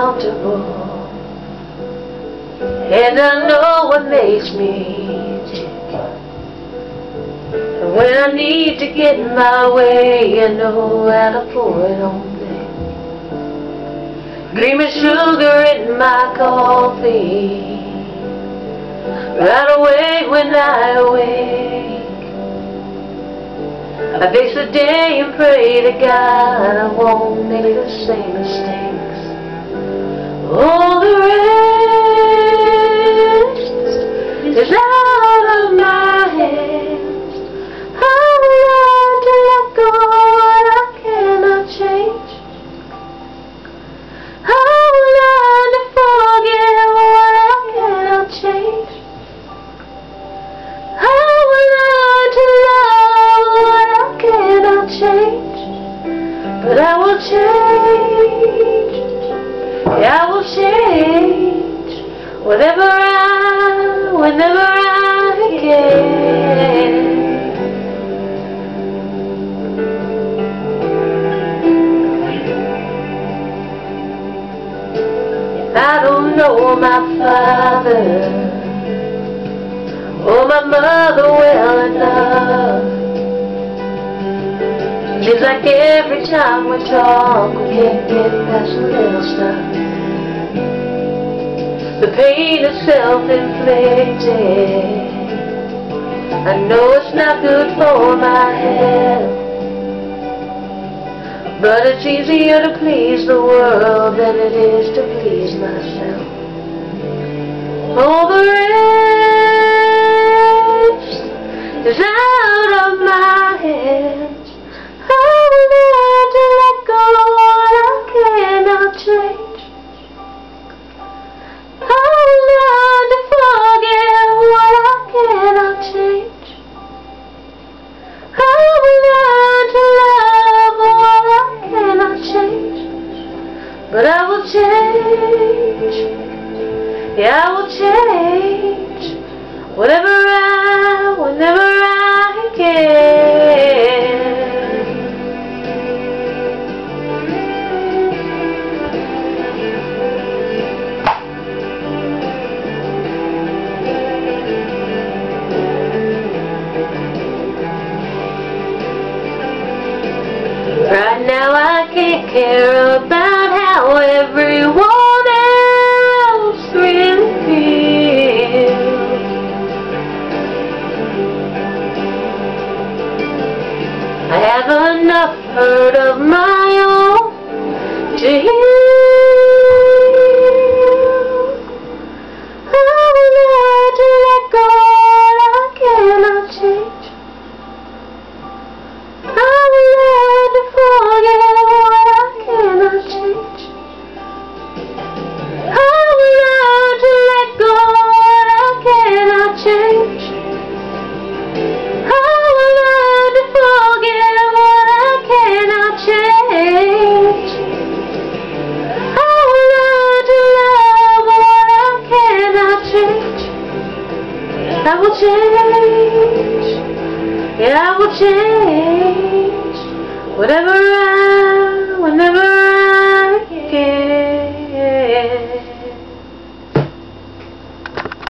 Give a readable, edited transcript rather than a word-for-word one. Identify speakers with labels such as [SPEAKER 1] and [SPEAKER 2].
[SPEAKER 1] comfortable, and I know what makes me tick. And when I need to get my way, I know how to pour it on thick. Cream and sugar in my coffee, right away when I awake. I face the day and pray to God I won't make the same mistakes. All the rest is out of my hands. I will learn to let go what I cannot change. I will learn to forget what I cannot change. I will learn to love what I cannot change. But I will change. Yeah, I will change whenever I can. I don't know my father or my mother well enough. Seems like every time we talk we can't get past the little stuff. The pain is self-inflicted. I know it's not good for my health, but it's easier to please the world than it is to please myself. All the rest is out of my hands. I will learn to let go what I cannot change. I will learn to forget what I cannot change. I will learn to love what I cannot change. But I will change. Yeah, I will change whenever I can. Right now I can't care about how everyone else really feels. I have enough hurt of my own to heal. I will learn to let go what I cannot change. I will learn to forget what I cannot change. I will learn to let go what I cannot change. I will learn to forget what I cannot change. I will learn to love what I cannot change. I will change. Yeah, I will change whatever